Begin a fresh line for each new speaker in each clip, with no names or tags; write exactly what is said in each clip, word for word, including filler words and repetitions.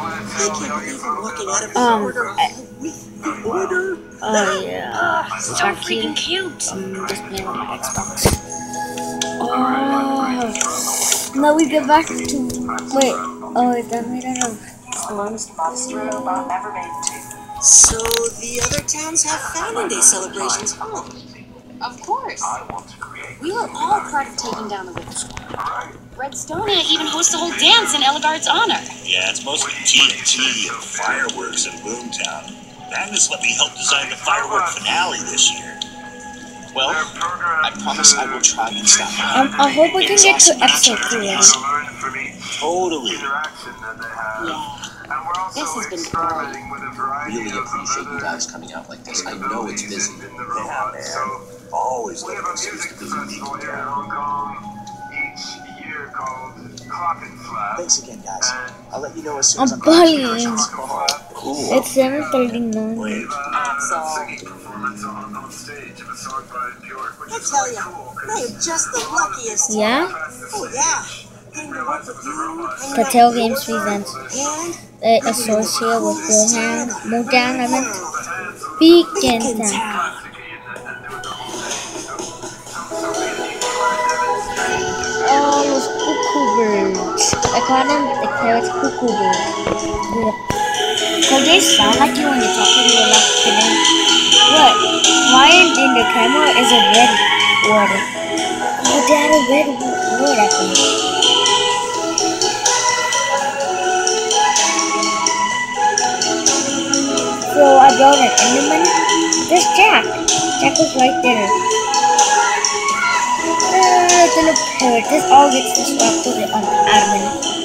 I can't believe we're walking out of this
Um,
order
I-
with the order.
Oh yeah.
Oh, so freaking cute.
Um, just playing on my Xbox. Oh. Now we get back to. Wait. Oh, is that made out of?
The most modest robot ever made, too.
So the other towns have Founding Day celebrations. Oh,
Of course. We were all part of taking down the Witch Squad. Redstonia even hosts a whole dance in Ellegaard's honor.
Yeah, it's mostly T N T and fireworks in Boomtown. Magnus let me help design the firework finale this year.
Well, I promise I will try and stop by.
Um, I hope we can get to episode three.
Totally.
Yeah. This has been great.
Really appreciate you guys coming out like this. I know it's busy.
Yeah, man. Always looking for excuse to visit people.
Thanks again, guys. I'll let you know as soon
I'm
as I'm
buying.
Cool.
It's seven thirty-nine.
Wait.
Axel.
I tell you, I am just the luckiest.
Yeah?
Oh yeah. Getting to work with you, hanging out
Patel
with
Games
Order,
presents
and
a associate with Mohan, Mohan, I meant Beacon
Beacon
Town.
Town.
Oh, those cuckoo birds. I call them the carrots cuckoo birds. Because they sound like you when you talk to your left kidding. What? Why in the camera is a red water? Oh, they had a red word, I think. So I brought an Enderman. There's Jack. Jack was right there. Uh, the little parrot. This all gets disrupted on admin.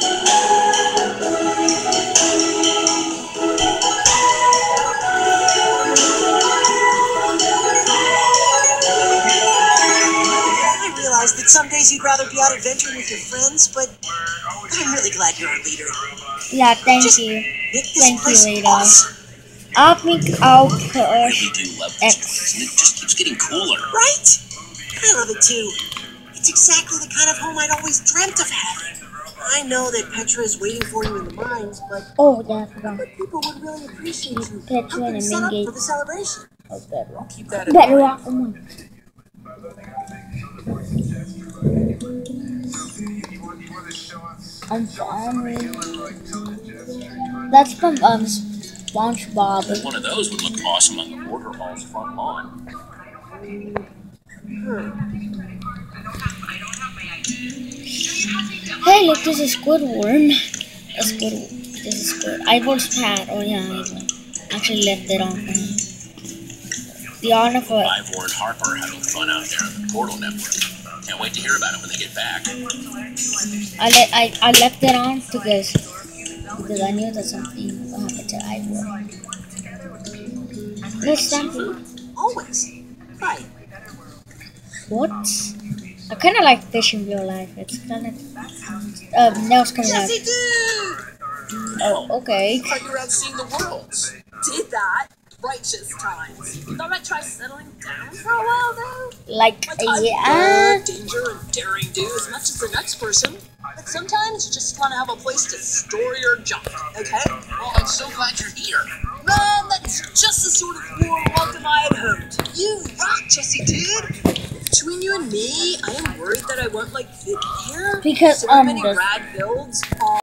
I realize that some days you'd rather be out adventuring with your friends, but I'm really glad you're our leader.
Yeah, thank
Just
you.
Make this
Thank you,
place
Rita.
awesome,
I'll think I'll push
We do love this
X.
place, and it just keeps getting cooler.
right? I love it too. It's exactly the kind of home I'd always dreamt of having. I know that Petra is waiting for you in the mines, but
Oh, yeah, I forgot.
but people would really appreciate you
Petra
helping
and
set up
Mingate.
for the celebration.
Oh, Bedrock.
Keep that in
Bedrock, come on. I'm sorry. That's from um SpongeBob.
One of those would look awesome on the Border Hall's front lawn.
Hey, look, there's a Squidworm. A squid. There's a squid. Ivor's pad. Oh yeah, Ivor. Actually left it on for him. The honor for
Ivor and Harper are having fun out there on the Portal Network. Can't wait to hear about it when they get back.
I let I, I left it on because because I knew that something would happen to Ivor. Let's stop it.
Always. Right.
What? I kind of like fish in real life. It's kind of um now it's coming out.
Jesse, dude!
Oh, okay.
Thought you were out seeing the worlds. Did that? Righteous times. Thought I'd try settling down for a while, though.
Like
Like I
yeah.
love danger and daring do as much as the next person. But sometimes you just want to have a place to store your junk, okay?
Well, I'm so glad you're here.
Man, that's just the sort of warm welcome I had hoped. You rock, Jesse, dude. Between you and me, I am worried that I won't like thick hair.
Because,
so
um,
many
the-
rad builds.